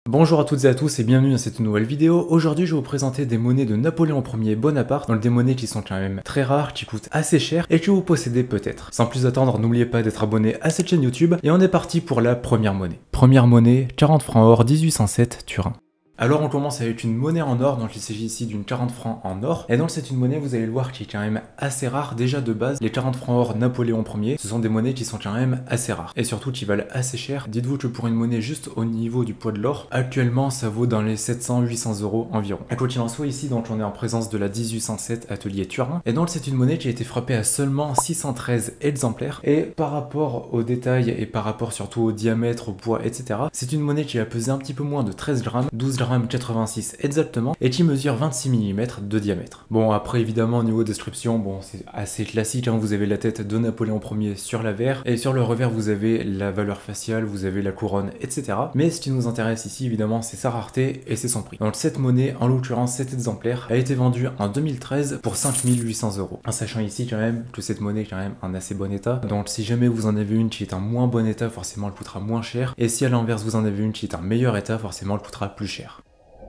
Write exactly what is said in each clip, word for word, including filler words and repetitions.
Bonjour à toutes et à tous et bienvenue dans cette nouvelle vidéo. Aujourd'hui je vais vous présenter des monnaies de Napoléon Ier Bonaparte, donc des monnaies qui sont quand même très rares, qui coûtent assez cher et que vous possédez peut-être. Sans plus attendre, n'oubliez pas d'être abonné à cette chaîne YouTube et on est parti pour la première monnaie. Première monnaie, quarante francs or dix-huit cent sept Turin. Alors on commence avec une monnaie en or, donc il s'agit ici d'une quarante francs en or. Et donc c'est une monnaie, vous allez le voir, qui est quand même assez rare déjà de base. Les quarante francs or Napoléon Ier, ce sont des monnaies qui sont quand même assez rares. Et surtout qui valent assez cher. Dites-vous que pour une monnaie juste au niveau du poids de l'or, actuellement ça vaut dans les sept cents à huit cents euros environ. À quoi qu'il en soit, ici donc on est en présence de la dix-huit cent sept Atelier Turin. Et donc c'est une monnaie qui a été frappée à seulement six cent treize exemplaires. Et par rapport aux détails et par rapport surtout au diamètre, au poids, et cetera, c'est une monnaie qui va peser un petit peu moins de treize grammes, douze grammes quatre-vingt-six exactement, et qui mesure vingt-six millimètres de diamètre. Bon, après évidemment au niveau description, bon c'est assez classique, hein. Vous avez la tête de Napoléon Ier sur l'avers, et sur le revers vous avez la valeur faciale, vous avez la couronne, et cetera. Mais ce qui nous intéresse ici évidemment c'est sa rareté et c'est son prix. Donc cette monnaie, en l'occurrence cet exemplaire, a été vendue en deux mille treize pour cinq mille huit cents euros. En sachant ici quand même que cette monnaie est quand même en assez bon état, donc si jamais vous en avez une qui est en moins bon état, forcément elle coûtera moins cher, et si à l'inverse vous en avez une qui est en meilleur état, forcément elle coûtera plus cher.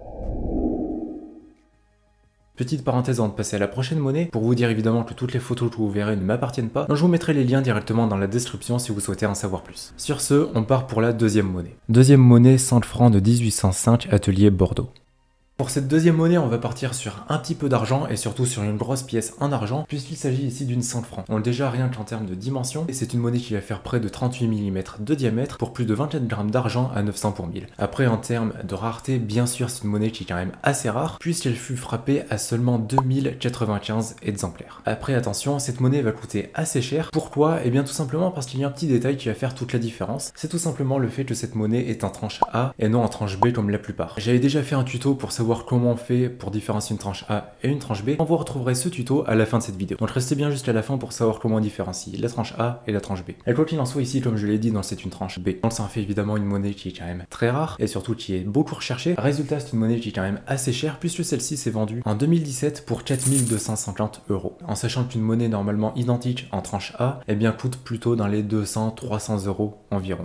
Petite parenthèse avant de passer à la prochaine monnaie, pour vous dire évidemment que toutes les photos que vous verrez ne m'appartiennent pas, donc je vous mettrai les liens directement dans la description si vous souhaitez en savoir plus. Sur ce, on part pour la deuxième monnaie. Deuxième monnaie, cent francs de dix-huit cent cinq Atelier Bordeaux. Pour cette deuxième monnaie, on va partir sur un petit peu d'argent et surtout sur une grosse pièce en argent, puisqu'il s'agit ici d'une cent francs. Donc déjà rien qu'en termes de dimension, et c'est une monnaie qui va faire près de trente-huit millimètres de diamètre pour plus de vingt-quatre grammes d'argent à neuf cents pour mille. Après en termes de rareté, bien sûr c'est une monnaie qui est quand même assez rare, puisqu'elle fut frappée à seulement deux mille quatre-vingt-quinze exemplaires. Après attention, cette monnaie va coûter assez cher. Pourquoi? Et bien tout simplement parce qu'il y a un petit détail qui va faire toute la différence. C'est tout simplement le fait que cette monnaie est en tranche A et non en tranche B comme la plupart. J'avais déjà fait un tuto pour savoir comment on fait pour différencier une tranche A et une tranche B. On vous retrouverez ce tuto à la fin de cette vidéo. Donc restez bien jusqu'à la fin pour savoir comment on différencie la tranche A et la tranche B. Et quoi qu'il en soit ici, comme je l'ai dit, c'est une tranche B. Donc ça en fait évidemment une monnaie qui est quand même très rare et surtout qui est beaucoup recherchée. Résultat, c'est une monnaie qui est quand même assez chère puisque celle-ci s'est vendue en deux mille dix-sept pour quatre mille deux cent cinquante euros. En sachant qu'une monnaie normalement identique en tranche A, eh bien coûte plutôt dans les deux cents à trois cents euros environ.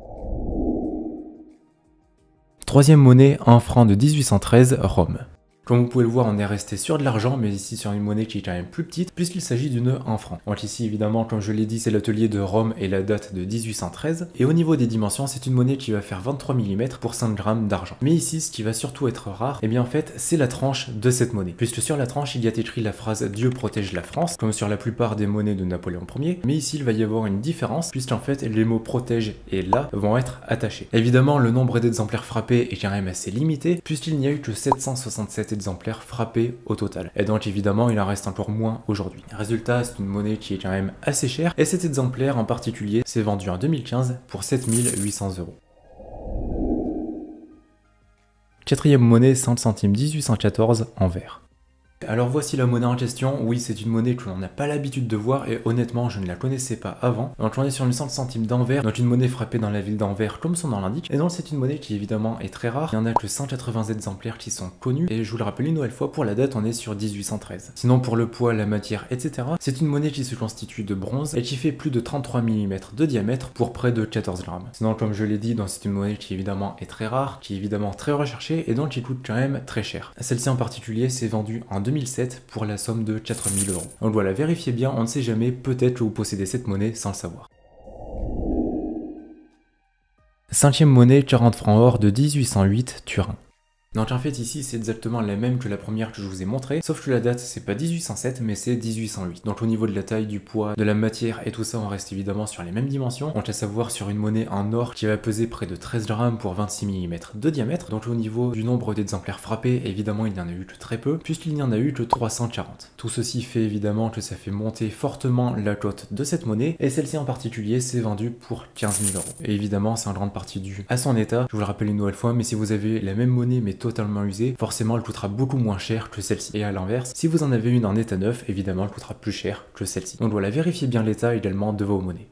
Troisième monnaie, en francs de dix-huit cent treize, Rome. Comme vous pouvez le voir, on est resté sur de l'argent, mais ici sur une monnaie qui est quand même plus petite, puisqu'il s'agit d'une en francs. Donc ici, évidemment, comme je l'ai dit, c'est l'atelier de Rome et la date de dix-huit cent treize. Et au niveau des dimensions, c'est une monnaie qui va faire vingt-trois millimètres pour cinq grammes d'argent. Mais ici, ce qui va surtout être rare, et bien en fait, c'est la tranche de cette monnaie. Puisque sur la tranche, il y a écrit la phrase « Dieu protège la France », comme sur la plupart des monnaies de Napoléon Ier. Mais ici, il va y avoir une différence, puisqu'en fait, les mots « protège » et « la » vont être attachés. Évidemment, le nombre d'exemplaires frappés est quand même assez limité, puisqu'il n'y a eu que sept cent soixante-sept exemplaires frappés au total. Et donc évidemment il en reste encore moins aujourd'hui. Résultat, c'est une monnaie qui est quand même assez chère et cet exemplaire en particulier s'est vendu en deux mille quinze pour sept mille huit cents euros. Quatrième monnaie, cent centimes dix-huit cent quatorze en vert. Alors voici la monnaie en question. Oui, c'est une monnaie que l'on n'a pas l'habitude de voir et honnêtement je ne la connaissais pas avant. Donc on est sur une cent centimes d'Anvers, donc une monnaie frappée dans la ville d'Anvers comme son nom l'indique. Et donc c'est une monnaie qui évidemment est très rare. Il n'y en a que cent quatre-vingts exemplaires qui sont connus et je vous le rappelle une nouvelle fois, pour la date on est sur dix-huit cent treize. Sinon pour le poids, la matière, et cetera, c'est une monnaie qui se constitue de bronze et qui fait plus de trente-trois millimètres de diamètre pour près de quatorze grammes. Sinon comme je l'ai dit, c'est une monnaie qui évidemment est très rare, qui est évidemment très recherchée et donc qui coûte quand même très cher. Celle-ci en particulier s'est vendue en deux mille sept pour la somme de quatre mille euros. Donc voilà, vérifiez bien, on ne sait jamais, peut-être que vous possédez cette monnaie sans le savoir. Cinquième monnaie, quarante francs or de dix-huit cent huit, Turin. Donc en fait ici c'est exactement la même que la première que je vous ai montrée, sauf que la date c'est pas dix-huit cent sept mais c'est dix-huit cent huit. Donc au niveau de la taille, du poids, de la matière et tout ça on reste évidemment sur les mêmes dimensions. Donc à savoir sur une monnaie en or qui va peser près de treize grammes pour vingt-six millimètres de diamètre. Donc au niveau du nombre d'exemplaires frappés, évidemment il n'y en a eu que très peu, puisqu'il n'y en a eu que trois cent quarante. Tout ceci fait évidemment que ça fait monter fortement la cote de cette monnaie, et celle-ci en particulier s'est vendue pour quinze mille euros. Et évidemment c'est en grande partie dû à son état, je vous le rappelle une nouvelle fois, mais si vous avez la même monnaie mais totalement usée, forcément elle coûtera beaucoup moins cher que celle-ci. Et à l'inverse, si vous en avez une en état neuf, évidemment elle coûtera plus cher que celle-ci. Donc voilà, vérifiez bien l'état également de vos monnaies.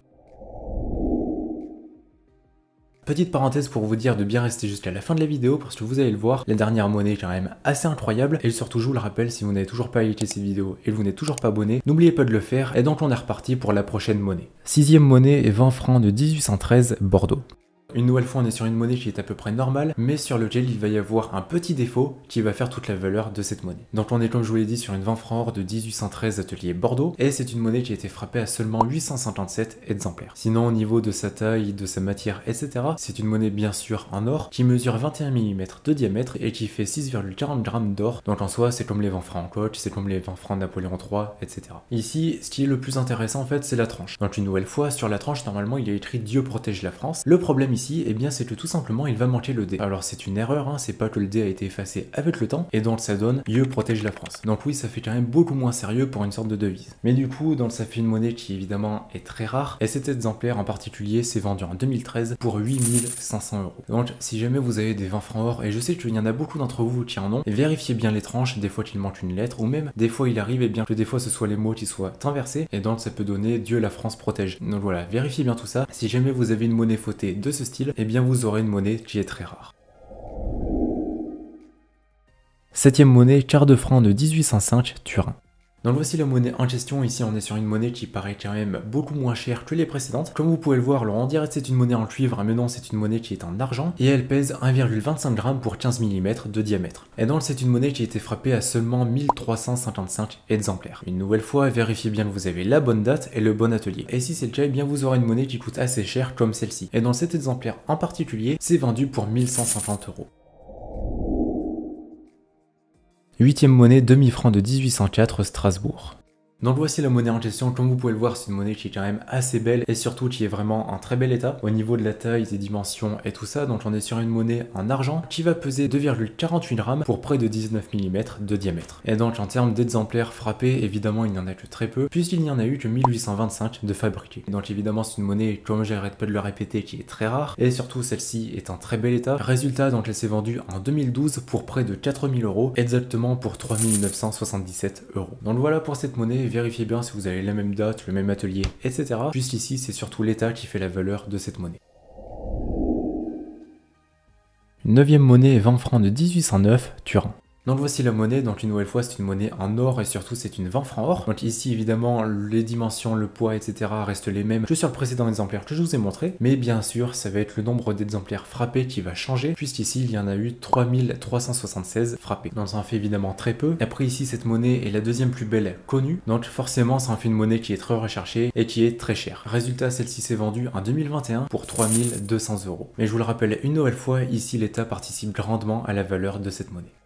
Petite parenthèse pour vous dire de bien rester jusqu'à la fin de la vidéo parce que vous allez le voir, la dernière monnaie est quand même assez incroyable et surtout je vous le rappelle, si vous n'avez toujours pas liké cette vidéo et que vous n'êtes toujours pas abonné, n'oubliez pas de le faire et donc on est reparti pour la prochaine monnaie. Sixième monnaie est vingt francs de dix-huit cent treize Bordeaux. Une nouvelle fois, on est sur une monnaie qui est à peu près normale, mais sur lequel il va y avoir un petit défaut qui va faire toute la valeur de cette monnaie. Donc on est, comme je vous l'ai dit, sur une vingt francs or de dix-huit cent treize atelier Bordeaux, et c'est une monnaie qui a été frappée à seulement huit cent cinquante-sept exemplaires. Sinon, au niveau de sa taille, de sa matière, et cetera, c'est une monnaie bien sûr en or, qui mesure vingt et un millimètres de diamètre et qui fait six virgule quarante grammes d'or. Donc en soi, c'est comme les vingt francs en coach, c'est comme les vingt francs Napoléon trois, et cetera. Ici, ce qui est le plus intéressant en fait, c'est la tranche. Donc une nouvelle fois, sur la tranche, normalement, il y a écrit Dieu protège la France. Le problème ici, eh bien, c'est que tout simplement il va manquer le D. Alors c'est une erreur, hein, c'est pas que le D a été effacé avec le temps, et donc ça donne Dieu protège la France. Donc oui, ça fait quand même beaucoup moins sérieux pour une sorte de devise. Mais du coup, donc ça fait une monnaie qui évidemment est très rare, et cet exemplaire en particulier s'est vendu en deux mille treize pour huit mille cinq cents euros. Donc si jamais vous avez des vingt francs or, et je sais qu'il y en a beaucoup d'entre vous qui en ont, vérifiez bien les tranches, des fois qu'il manque une lettre, ou même des fois il arrive et bien que des fois ce soit les mots qui soient inversés, et donc ça peut donner Dieu la France protège. Donc voilà, vérifiez bien tout ça. Si jamais vous avez une monnaie fautée de ce style, et bien vous aurez une monnaie qui est très rare. Septième monnaie, quart de franc de dix-huit cent cinq, Turin. Donc voici la monnaie en question. Ici on est sur une monnaie qui paraît quand même beaucoup moins chère que les précédentes. Comme vous pouvez le voir, alors on dirait que c'est une monnaie en cuivre, mais non, c'est une monnaie qui est en argent, et elle pèse un virgule vingt-cinq grammes pour quinze millimètres de diamètre. Et donc c'est une monnaie qui a été frappée à seulement mille trois cent cinquante-cinq exemplaires. Une nouvelle fois, vérifiez bien que vous avez la bonne date et le bon atelier. Et si c'est le cas, eh bien vous aurez une monnaie qui coûte assez cher comme celle-ci. Et dans cet exemplaire en particulier, c'est vendu pour mille cent cinquante euros. Huitième monnaie, demi-franc de dix-huit cent quatre, Strasbourg. Donc voici la monnaie en question. Comme vous pouvez le voir, c'est une monnaie qui est quand même assez belle et surtout qui est vraiment en très bel état au niveau de la taille, des dimensions et tout ça. Donc on est sur une monnaie en argent qui va peser deux virgule quarante-huit grammes pour près de dix-neuf millimètres de diamètre. Et donc en termes d'exemplaires frappés, évidemment il n'y en a que très peu puisqu'il n'y en a eu que mille huit cent vingt-cinq de fabriqués. Donc évidemment c'est une monnaie, comme j'arrête pas de le répéter, qui est très rare et surtout celle-ci est en très bel état. Résultat, donc elle s'est vendue en deux mille douze pour près de quatre mille euros, exactement pour trois mille neuf cent soixante-dix-sept euros. Donc voilà pour cette monnaie. Vérifiez bien si vous avez la même date, le même atelier, et cetera. Jusqu'ici, c'est surtout l'état qui fait la valeur de cette monnaie. Neuvième monnaie, vingt francs de dix-huit cent neuf, Turin. Donc voici la monnaie. Donc une nouvelle fois c'est une monnaie en or et surtout c'est une vingt francs or. Donc ici évidemment les dimensions, le poids, et cetera restent les mêmes que sur le précédent exemplaire que je vous ai montré, mais bien sûr ça va être le nombre d'exemplaires frappés qui va changer, puisqu'ici il y en a eu trois mille trois cent soixante-seize frappés. Donc ça en fait évidemment très peu. Après ici cette monnaie est la deuxième plus belle connue, donc forcément ça en fait une monnaie qui est très recherchée et qui est très chère. Résultat, celle-ci s'est vendue en deux mille vingt et un pour trois mille deux cents euros. Mais je vous le rappelle une nouvelle fois, ici l'État participe grandement à la valeur de cette monnaie.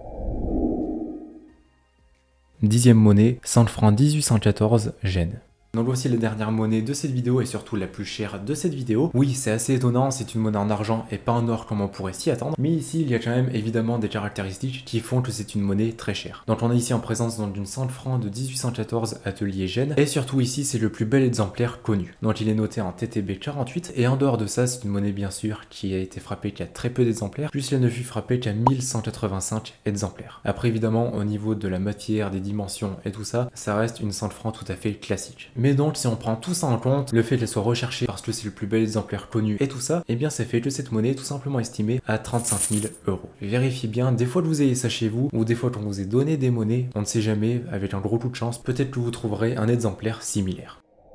Dixième monnaie, cent francs dix-huit cent quatorze, Gênes. Donc voici la dernière monnaie de cette vidéo et surtout la plus chère de cette vidéo. Oui, c'est assez étonnant, c'est une monnaie en argent et pas en or comme on pourrait s'y attendre, mais ici il y a quand même évidemment des caractéristiques qui font que c'est une monnaie très chère. Donc on est ici en présence d'une cent francs de dix-huit cent quatorze atelier Gênes, et surtout ici c'est le plus bel exemplaire connu. Donc il est noté en T T B quarante-huit, et en dehors de ça c'est une monnaie bien sûr qui a été frappée qui a très peu d'exemplaires, puisqu'elle ne fut frappée qu'à mille cent quatre-vingt-cinq exemplaires. Après évidemment au niveau de la matière, des dimensions et tout ça, ça reste une cent francs tout à fait classique. Mais donc si on prend tout ça en compte, le fait qu'elle soit recherchée parce que c'est le plus bel exemplaire connu et tout ça, et eh bien ça fait que cette monnaie est tout simplement estimée à trente-cinq mille euros. Vérifiez bien, des fois que vous ayez ça chez vous, ou des fois qu'on vous ait donné des monnaies, on ne sait jamais, avec un gros coup de chance, peut-être que vous trouverez un exemplaire similaire.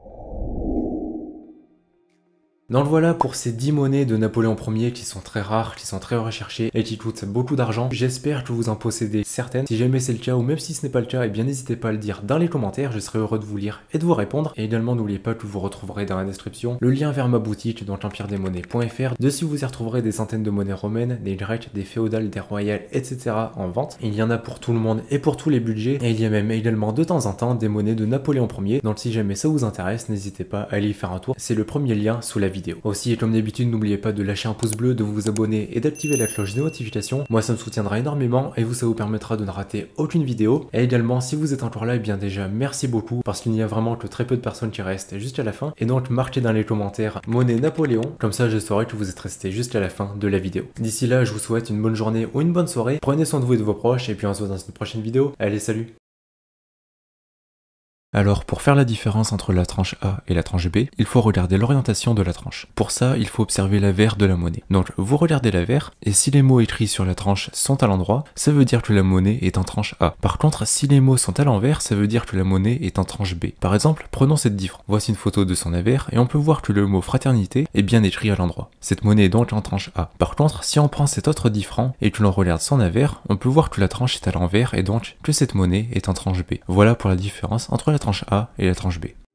Donc voilà pour ces dix monnaies de Napoléon Ier qui sont très rares, qui sont très recherchées et qui coûtent beaucoup d'argent. J'espère que vous en possédez certaines. Si jamais c'est le cas ou même si ce n'est pas le cas, eh bien n'hésitez pas à le dire dans les commentaires, je serai heureux de vous lire et de vous répondre. Et également n'oubliez pas que vous retrouverez dans la description le lien vers ma boutique donc empire des monnaies point F R. Dessus vous y retrouverez des centaines de monnaies romaines, des grecques, des féodales, des royales, et cetera en vente. Il y en a pour tout le monde et pour tous les budgets. Et il y a même également de temps en temps des monnaies de Napoléon Ier. Donc si jamais ça vous intéresse, n'hésitez pas à aller y faire un tour. C'est le premier lien sous la vidéo. Aussi, et comme d'habitude, n'oubliez pas de lâcher un pouce bleu, de vous abonner et d'activer la cloche de notification. Moi, ça me soutiendra énormément et vous, ça vous permettra de ne rater aucune vidéo. Et également, si vous êtes encore là, et bien déjà, merci beaucoup parce qu'il n'y a vraiment que très peu de personnes qui restent jusqu'à la fin. Et donc, marquez dans les commentaires monnaie Napoléon, comme ça je saurai que vous êtes resté jusqu'à la fin de la vidéo. D'ici là, je vous souhaite une bonne journée ou une bonne soirée. Prenez soin de vous et de vos proches et puis on se voit dans une prochaine vidéo. Allez, salut! Alors pour faire la différence entre la tranche A et la tranche B, il faut regarder l'orientation de la tranche. Pour ça, il faut observer l'avers de la monnaie. Donc vous regardez l'avers, et si les mots écrits sur la tranche sont à l'endroit, ça veut dire que la monnaie est en tranche A. Par contre, si les mots sont à l'envers, ça veut dire que la monnaie est en tranche B. Par exemple, prenons cette dix francs. Voici une photo de son avers, et on peut voir que le mot fraternité est bien écrit à l'endroit. Cette monnaie est donc en tranche A. Par contre, si on prend cet autre dix francs et que l'on regarde son avers, on peut voir que la tranche est à l'envers et donc que cette monnaie est en tranche B. Voilà pour la différence entre la tranche A et la tranche B.